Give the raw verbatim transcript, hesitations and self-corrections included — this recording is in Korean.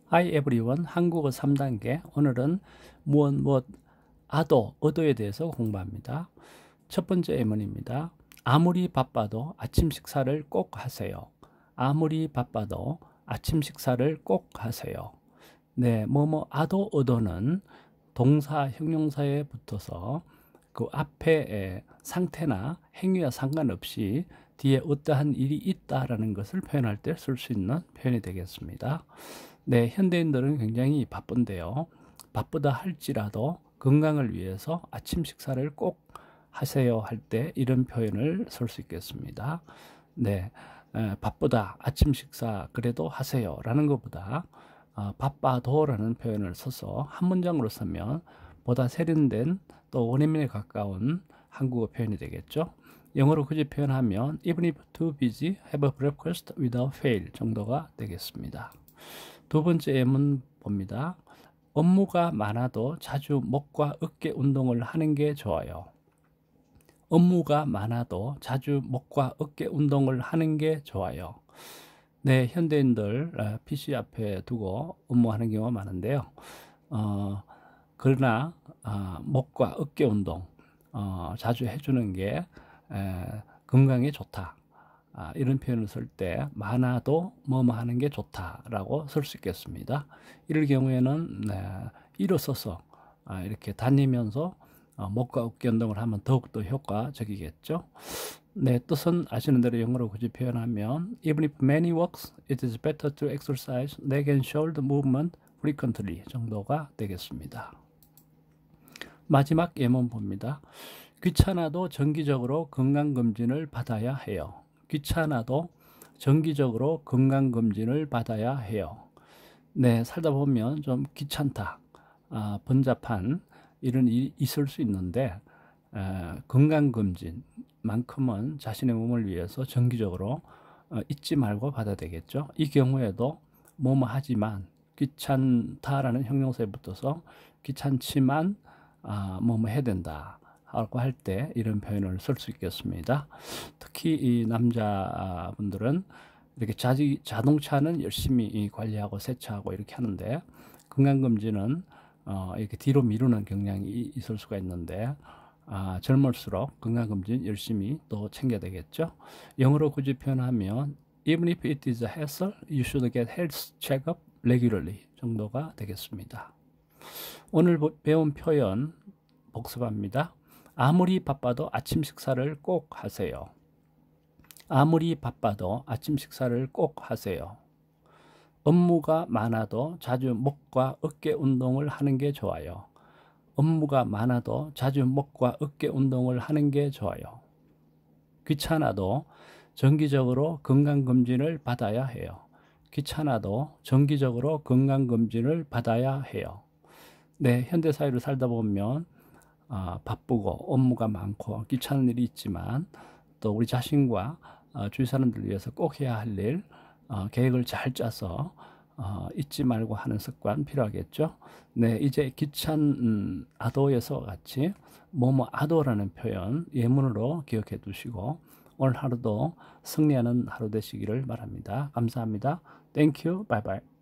Hi everyone. 한국어 삼 단계. 오늘은 무엇 무엇 아도, 의도에 대해서 공부합니다. 첫 번째 예문입니다. 아무리 바빠도 아침 식사를 꼭 하세요. 아무리 바빠도 아침 식사를 꼭 하세요. 네, 뭐뭐 아도, 의도는 동사, 형용사에 붙어서 그 앞에 상태나 행위와 상관없이 뒤에 어떠한 일이 있다라는 것을 표현할 때 쓸 수 있는 표현이 되겠습니다. 네, 현대인들은 굉장히 바쁜데요. 바쁘다 할지라도 건강을 위해서 아침 식사를 꼭 하세요 할 때 이런 표현을 쓸 수 있겠습니다. 네, 에, 바쁘다 아침 식사 그래도 하세요 라는 것보다 어, 바빠도 라는 표현을 써서 한 문장으로 쓰면 보다 세련된 또 원어민에 가까운 한국어 표현이 되겠죠. 영어로 굳이 표현하면 Even if too busy, have a breakfast without fail 정도가 되겠습니다. 두 번째 예문 봅니다. 업무가 많아도 자주 목과 어깨 운동을 하는 게 좋아요. 업무가 많아도 자주 목과 어깨 운동을 하는 게 좋아요. 네, 현대인들 피씨 앞에 두고 업무하는 경우가 많은데요. 어, 그러나 어, 목과 어깨 운동 어, 자주 해주는 게 에, 건강에 좋다. 아, 이런 표현을 쓸 때 많아도 뭐뭐 하는 게 좋다라고 쓸 수 있겠습니다. 이럴 경우에는 네, 일어서서 아, 이렇게 다니면서 어, 목과 어깨 운동을 하면 더욱더 효과적이겠죠. 네, 뜻은 아시는 대로 영어로 굳이 표현하면 Even if many works, it is better to exercise neck and shoulder movement frequently 정도가 되겠습니다. 마지막 예문 봅니다. 귀찮아도 정기적으로 건강검진을 받아야 해요. 귀찮아도 정기적으로 건강검진을 받아야 해요. 네, 살다 보면 좀 귀찮다, 아, 번잡한 이런 일이 있을 수 있는데 에, 건강검진만큼은 자신의 몸을 위해서 정기적으로 어, 잊지 말고 받아야 되겠죠. 이 경우에도 뭐뭐 하지만 귀찮다라는 형용사에 붙어서 귀찮지만 아, 뭐뭐 해야 된다 하고 할 때 이런 표현을 쓸 수 있겠습니다. 특히 이 남자분들은 이렇게 자지, 자동차는 열심히 관리하고 세차하고 이렇게 하는데 건강검진은 어, 이렇게 뒤로 미루는 경향이 있을 수가 있는데 아, 젊을수록 건강검진 열심히 또 챙겨야 되겠죠. 영어로 굳이 표현하면 Even if it is a hassle, you should get health check-up regularly 정도가 되겠습니다. 오늘 배운 표현 복습합니다. 아무리 바빠도 아침 식사를 꼭 하세요. 아무리 바빠도 아침 식사를 꼭 하세요. 업무가 많아도 자주 목과 어깨 운동을 하는 게 좋아요. 업무가 많아도 자주 목과 어깨 운동을 하는 게 좋아요. 귀찮아도 정기적으로 건강검진을 받아야 해요. 귀찮아도 정기적으로 건강검진을 받아야 해요. 네, 현대사회를 살다 보면 어, 바쁘고 업무가 많고 귀찮은 일이 있지만 또 우리 자신과 어, 주위 사람들을 위해서 꼭 해야 할 일, 어, 계획을 잘 짜서 어, 잊지 말고 하는 습관 필요하겠죠. 네, 이제 귀찮은 아도에서 같이 뭐뭐 아도라는 표현 예문으로 기억해 두시고 오늘 하루도 승리하는 하루 되시기를 바랍니다. 감사합니다. Thank you. Bye bye.